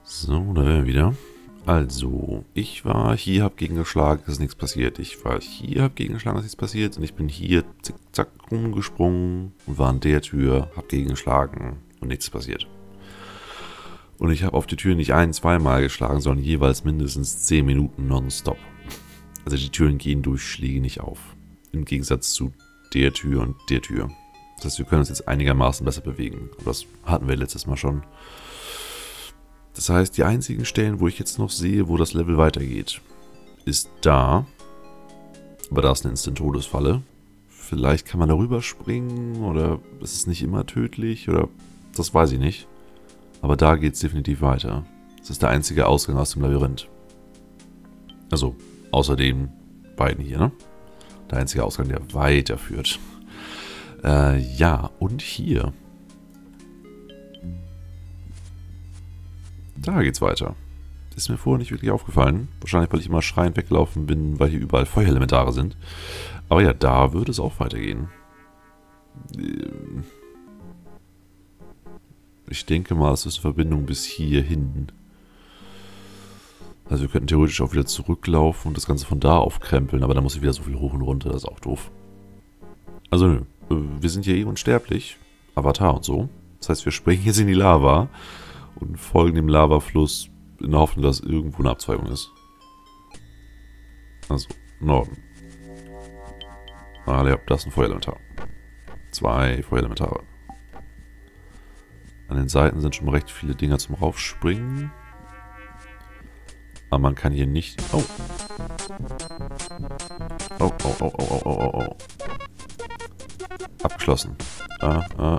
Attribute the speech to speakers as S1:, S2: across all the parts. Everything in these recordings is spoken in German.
S1: So, da wären wir wieder. Also, ich war hier, hab gegengeschlagen, ist nichts passiert. Ich war hier, hab gegengeschlagen, ist nichts passiert. Und ich bin hier zickzack rumgesprungen und war an der Tür, hab gegengeschlagen und nichts passiert. Und ich habe auf die Tür nicht zweimal geschlagen, sondern jeweils mindestens 10 Minuten nonstop. Also die Türen gehen durch Schläge nicht auf. Im Gegensatz zu der Tür und der Tür. Das heißt, wir können uns jetzt einigermaßen besser bewegen. Aber das hatten wir letztes Mal schon. Das heißt, die einzigen Stellen, wo ich jetzt noch sehe, wo das Level weitergeht, ist da. Aber da ist eine Instant-Todesfalle. Vielleicht kann man darüber springen oder ist es nicht immer tödlich oder das weiß ich nicht. Aber da geht es definitiv weiter. Das ist der einzige Ausgang aus dem Labyrinth. Also, außer den beiden hier, ne? Der einzige Ausgang, der weiterführt. Ja, und hier. Da geht's weiter. Ist mir vorher nicht wirklich aufgefallen. Wahrscheinlich, weil ich immer schreiend weggelaufen bin, weil hier überall Feuerelementare sind. Aber ja, da würde es auch weitergehen. Ich denke mal, es ist eine Verbindung bis hierhin. Also wir könnten theoretisch auch wieder zurücklaufen und das Ganze von da aufkrempeln, aber da muss ich wieder so viel hoch und runter, das ist auch doof. Also nö, wir sind hier unsterblich, Avatar und so. Das heißt, wir springen jetzt in die Lava und folgen dem Lavafluss in der Hoffnung, dass irgendwo eine Abzweigung ist. Also, Norden. Ah, ja, das ist ein Feuerelementar. 2 Feuerelementare. An den Seiten sind schon recht viele Dinger zum Raufspringen. Aber man kann hier nicht... Oh. Oh, oh, oh, oh, oh, oh, oh. Abgeschlossen. Da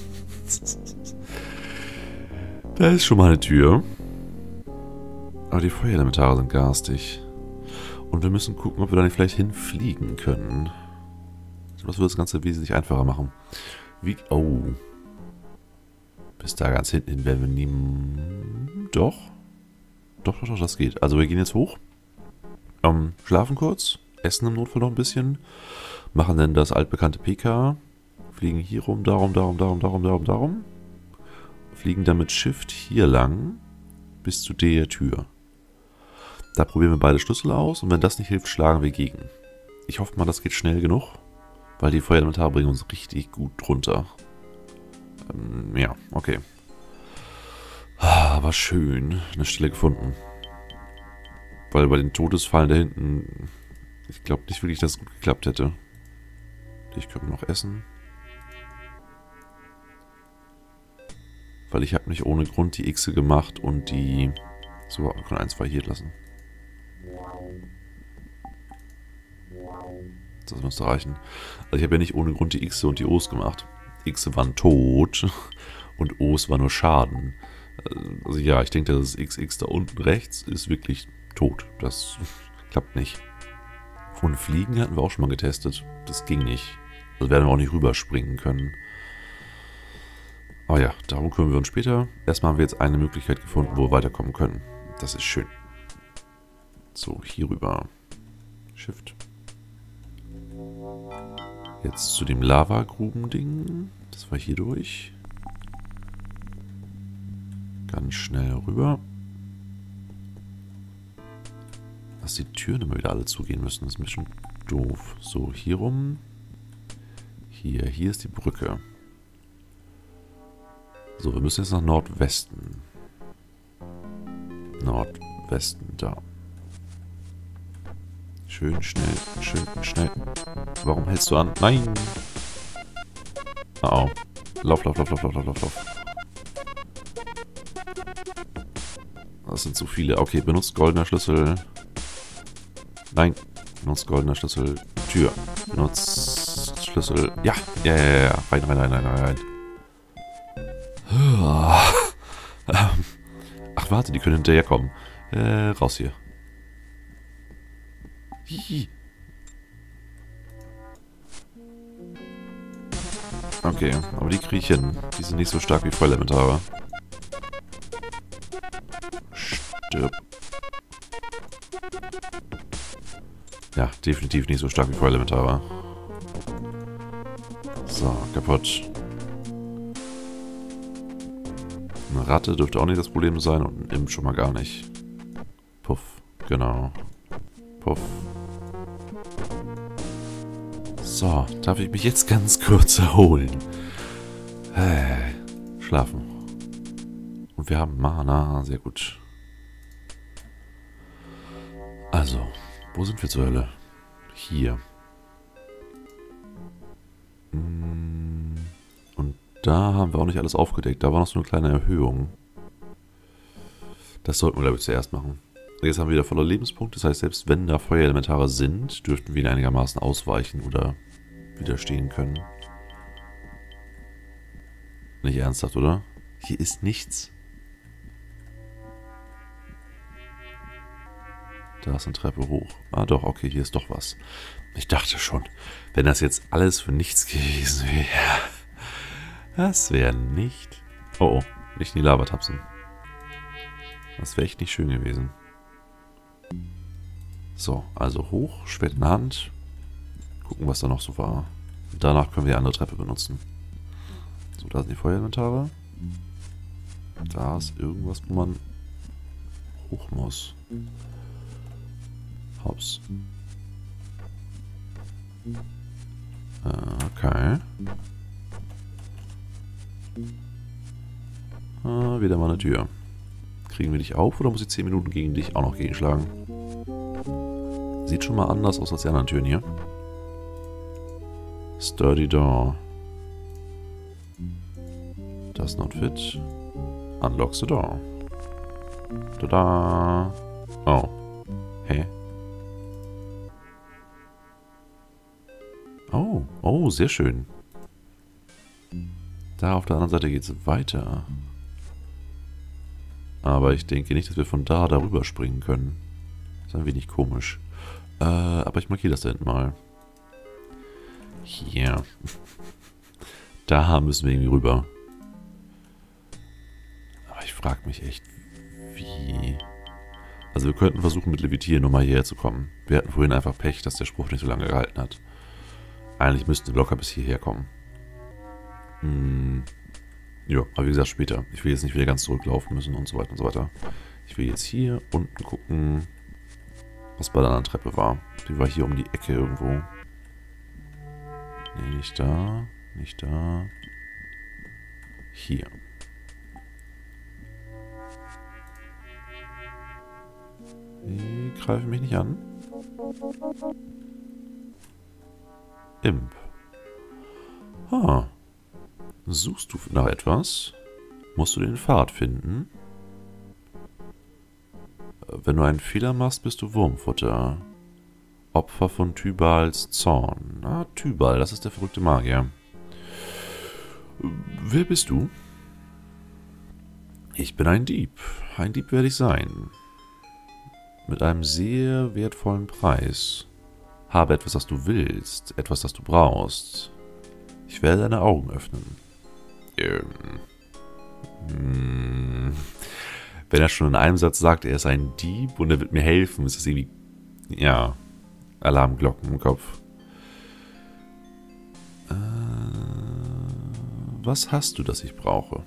S1: ist schon mal eine Tür. Aber die Feuerelementare sind garstig. Und wir müssen gucken, ob wir da nicht vielleicht hinfliegen können. Das würde das Ganze wesentlich einfacher machen. Wie... Oh. Bis da ganz hinten hin werden wir nie... Doch. Doch, das geht. Also wir gehen jetzt hoch. Schlafen kurz. Essen im Notfall noch ein bisschen. Machen dann das altbekannte PK. Fliegen hier rum, darum. Fliegen dann mit Shift hier lang. Bis zu der Tür. Da probieren wir beide Schlüssel aus. Und wenn das nicht hilft, schlagen wir gegen. Ich hoffe mal, das geht schnell genug. Weil die Feuerelementare bringen uns richtig gut runter. Ja, okay. Aber schön. Eine Stelle gefunden. Weil bei den Todesfallen da hinten... Ich glaube nicht wirklich, dass es gut geklappt hätte. Ich könnte noch essen. Weil ich habe nicht ohne Grund die Xe gemacht und die... So, wir können 1 variiert lassen. Das müsste reichen. Also ich habe ja nicht ohne Grund die Xe und die O's gemacht. Die Xe waren tot und O's war nur Schaden. Also ja, ich denke, das XX da unten rechts ist wirklich tot. Das klappt nicht. Und Fliegen hatten wir auch schon mal getestet. Das ging nicht. Also werden wir auch nicht rüberspringen können. Aber ja, darum kümmern wir uns später. Erstmal haben wir jetzt eine Möglichkeit gefunden, wo wir weiterkommen können. Das ist schön. So, hier rüber. Shift. Jetzt zu dem Lavagruben-Ding. Das war hier durch. Ganz schnell rüber. Dass die Türen immer wieder alle zugehen müssen, ist ein bisschen doof. So, hier rum. Hier ist die Brücke. So, wir müssen jetzt nach Nordwesten. Nordwesten, da. Schön schnell. Warum hältst du an? Nein! Oh. Lauf. Das sind zu viele. Okay, benutzt goldener Schlüssel. Nein. Benutzt goldener Schlüssel. Tür. Benutzt Schlüssel. Ja. Rein. Ach, warte, die können hinterherkommen. Raus hier. Hihi. Okay, aber die kriege ich hin. Die sind nicht so stark wie Feuerelementare. Stirb. Ja, definitiv nicht so stark wie Feuerelementare. So, kaputt. Eine Ratte dürfte auch nicht das Problem sein und ein Imp schon mal gar nicht. Puff, genau. Puff. So, darf ich mich jetzt ganz kurz erholen? Schlafen. Und wir haben Mana, sehr gut. Also, wo sind wir zur Hölle? Hier. Und da haben wir auch nicht alles aufgedeckt. Da war noch so eine kleine Erhöhung. Das sollten wir, glaube ich, zuerst machen. Jetzt haben wir wieder voller Lebenspunkte. Das heißt, selbst wenn da Feuerelementare sind, dürften wir ihnen einigermaßen ausweichen oder widerstehen können. Nicht ernsthaft, oder? Hier ist nichts. Da ist eine Treppe hoch. Ah doch, okay, hier ist doch was. Ich dachte schon, wenn das jetzt alles für nichts gewesen wäre. Das wäre nicht... Oh, nicht in die Lava tapsen. Das wäre echt nicht schön gewesen. So, also hoch, Schwert in der Hand. Gucken, was da noch so war. Und danach können wir die andere Treppe benutzen. So, da sind die Feuerelementare. Da ist irgendwas, wo man hoch muss. Hops. Okay. Wieder mal eine Tür. Kriegen wir dich auf oder muss ich 10 Minuten gegen dich auch noch gegenschlagen? Sieht schon mal anders aus als die anderen Türen hier. Sturdy Door. Does not fit. Unlocks the door. Tada! Oh. Hä? Oh, oh, sehr schön. Da auf der anderen Seite geht es weiter. Aber ich denke nicht, dass wir von da darüber springen können. Das ist ein wenig komisch. Aber ich markiere das da hinten mal. Hier. Da müssen wir irgendwie rüber. Aber ich frage mich echt, wie... Also wir könnten versuchen mit Levitieren nochmal hierher zu kommen. Wir hatten vorhin einfach Pech, dass der Spruch nicht so lange gehalten hat. Eigentlich müssten wir locker bis hierher kommen. Ja, aber wie gesagt, später. Ich will jetzt nicht wieder ganz zurücklaufen müssen und so weiter und so weiter. Ich will jetzt hier unten gucken, was bei der anderen Treppe war. Die war hier um die Ecke irgendwo. Nee, nicht da. Nicht da. Hier. Die greifen mich nicht an. Imp. Ah. Suchst du nach etwas? Musst du den Pfad finden? Wenn du einen Fehler machst, bist du Wurmfutter. Opfer von Tybals Zorn. Ah, Tybal, das ist der verrückte Magier. Wer bist du? Ich bin ein Dieb. Ein Dieb werde ich sein. Mit einem sehr wertvollen Preis. Habe etwas, das du willst. Etwas, das du brauchst. Ich werde deine Augen öffnen. Wenn er schon in einem Satz sagt, er ist ein Dieb und er wird mir helfen, ist das irgendwie... Ja, Alarmglocken im Kopf. Was hast du, das ich brauche?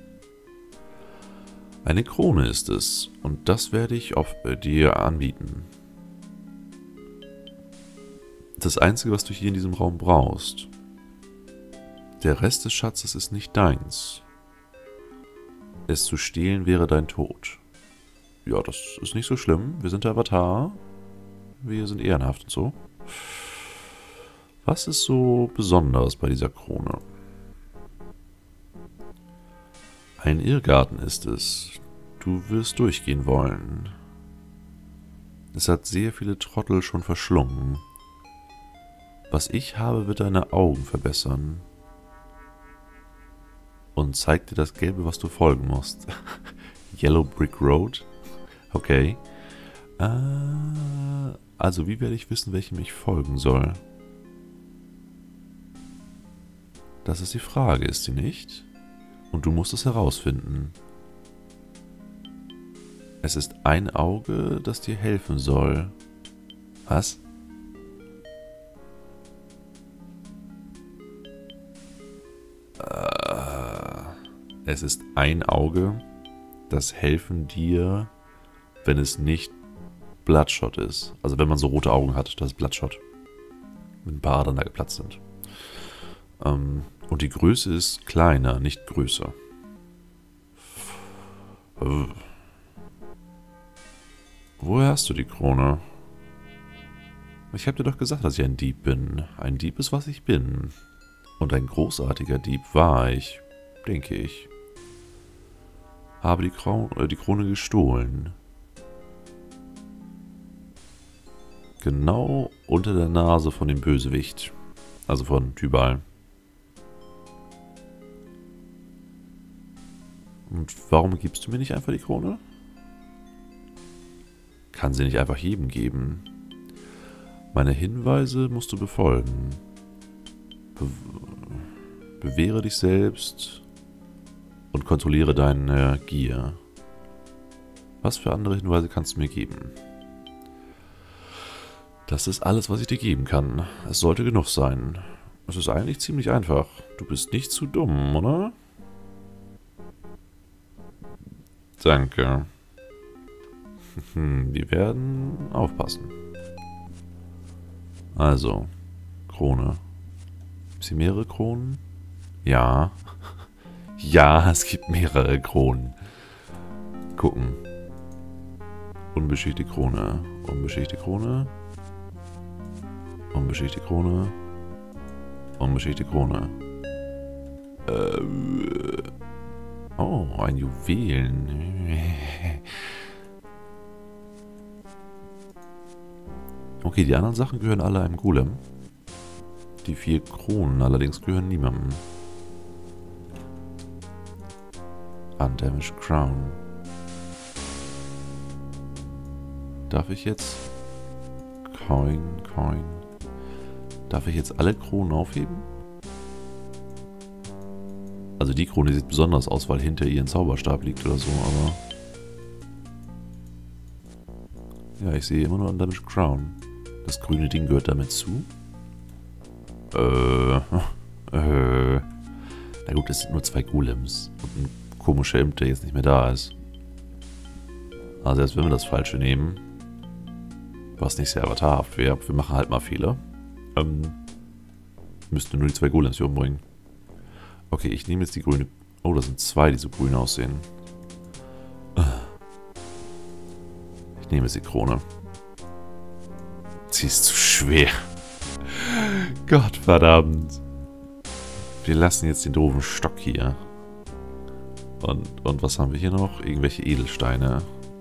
S1: Eine Krone ist es, und das werde ich dir anbieten. Das Einzige, was du hier in diesem Raum brauchst. Der Rest des Schatzes ist nicht deins. Es zu stehlen wäre dein Tod. Ja, das ist nicht so schlimm. Wir sind der Avatar. Wir sind ehrenhaft und so. Was ist so besonders bei dieser Krone? Ein Irrgarten ist es. Du wirst durchgehen wollen. Es hat sehr viele Trottel schon verschlungen. Was ich habe, wird deine Augen verbessern. Und zeigt dir das Gelbe, was du folgen musst. Yellow Brick Road? Okay. Also, wie werde ich wissen, welchem ich folgen soll? Das ist die Frage, ist sie nicht? Und du musst es herausfinden. Es ist ein Auge, das dir helfen soll. Was? Es ist ein Auge, das helfen dir, wenn es nicht Bloodshot ist. Also wenn man so rote Augen hat, das ist Bloodshot. Wenn ein paar Adern da geplatzt sind. Und die Größe ist kleiner, nicht größer. Woher hast du die Krone? Ich habe dir doch gesagt, dass ich ein Dieb bin. Ein Dieb ist, was ich bin. Und ein großartiger Dieb war ich, denke ich. Habe die Krone gestohlen. Genau unter der Nase von dem Bösewicht. Also von Tybal. Und warum gibst du mir nicht einfach die Krone? Kann sie nicht einfach jedem geben. Meine Hinweise musst du befolgen. Bewähre dich selbst und kontrolliere deine Gier. Was für andere Hinweise kannst du mir geben? Das ist alles, was ich dir geben kann. Es sollte genug sein. Es ist eigentlich ziemlich einfach. Du bist nicht zu dumm, oder? Danke. Wir werden aufpassen. Also, Krone. Gibt es hier mehrere Kronen? Ja. Ja, es gibt mehrere Kronen. Gucken. Unbeschichtete Krone. Unbeschichtete Krone. Unbeschichtete Krone. Unbeschichtete Krone. Oh, ein Juwelen. Okay, die anderen Sachen gehören alle einem Golem. Die 4 Kronen allerdings gehören niemandem. Undamaged Crown. Darf ich jetzt... Coin. Darf ich jetzt alle Kronen aufheben? Also die Krone sieht besonders aus, weil hinter ihr ein Zauberstab liegt oder so, aber... Ja, ich sehe immer nur Undamaged Crown. Das grüne Ding gehört damit zu? Na gut, es sind nur 2 Golems. Und ein komischer Imp, der jetzt nicht mehr da ist. Also erst wenn wir das Falsche nehmen, was nicht sehr avatarhaft wäre, wir machen halt mal Fehler, müssten nur die 2 Golems hier umbringen. Okay, ich nehme jetzt die grüne... Oh, da sind 2, die so grün aussehen. Ich nehme jetzt die Krone. Sie ist zu schwer. Gottverdammt. Wir lassen jetzt den doofen Stock hier. Und was haben wir hier noch? Irgendwelche Edelsteine.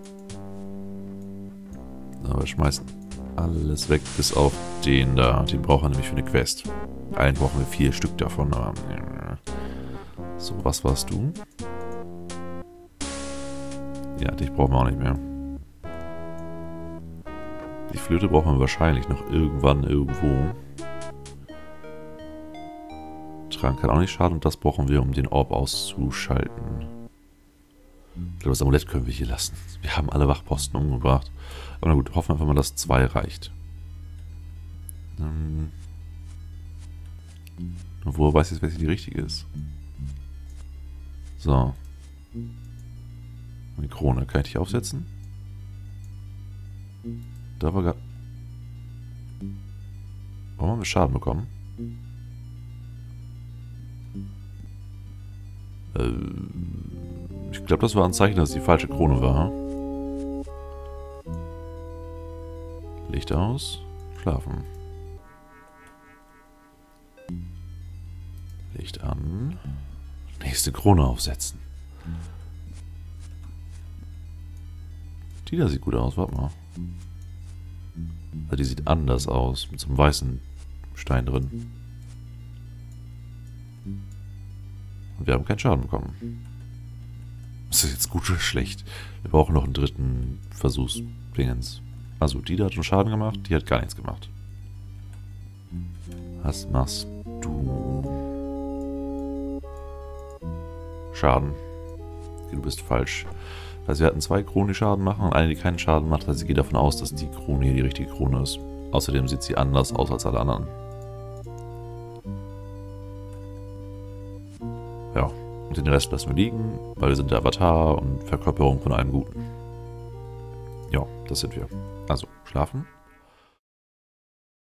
S1: Aber wir schmeißen alles weg, bis auf den da. Den brauchen wir nämlich für eine Quest. Allen brauchen wir 4 Stück davon. Aber so, was warst du? Ja, dich brauchen wir auch nicht mehr. Die Flöte brauchen wir wahrscheinlich noch irgendwann irgendwo. Trank kann auch nicht schaden und das brauchen wir, um den Orb auszuschalten. Ich glaube, das Amulett können wir hier lassen. Wir haben alle Wachposten umgebracht. Aber na gut, hoffen wir einfach mal, dass 2 reicht. Woher weiß ich jetzt, welche die richtige ist? So. Die Krone, kann ich dich aufsetzen? Da war gerade... Warum haben wir Schaden bekommen? Ich glaube, das war ein Zeichen, dass es die falsche Krone war. Licht aus. Schlafen. Licht an. Nächste Krone aufsetzen. Die da sieht gut aus, warte mal. Also die sieht anders aus, mit so einem weißen Stein drin. Und wir haben keinen Schaden bekommen. Ist das jetzt gut oder schlecht? Wir brauchen noch einen dritten Versuchsdingens. Also die da hat schon Schaden gemacht, die hat gar nichts gemacht. Was machst du? Schaden. Du bist falsch. Also wir hatten 2 Kronen, die Schaden machen und eine, die keinen Schaden macht. Also sie geht davon aus, dass die Krone hier die richtige Krone ist. Außerdem sieht sie anders aus als alle anderen. Ja, Und den Rest lassen wir liegen, weil wir sind der Avatar und Verkörperung von allem Guten. Ja, das sind wir. Also, schlafen.